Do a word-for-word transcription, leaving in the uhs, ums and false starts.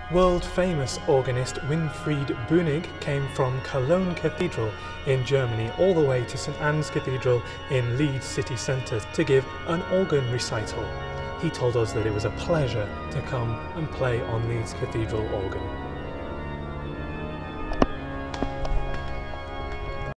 World-famous organist Winfried Bonig came from Cologne Cathedral in Germany all the way to St Anne's Cathedral in Leeds city centre to give an organ recital. He told us that it was a pleasure to come and play on Leeds Cathedral organ.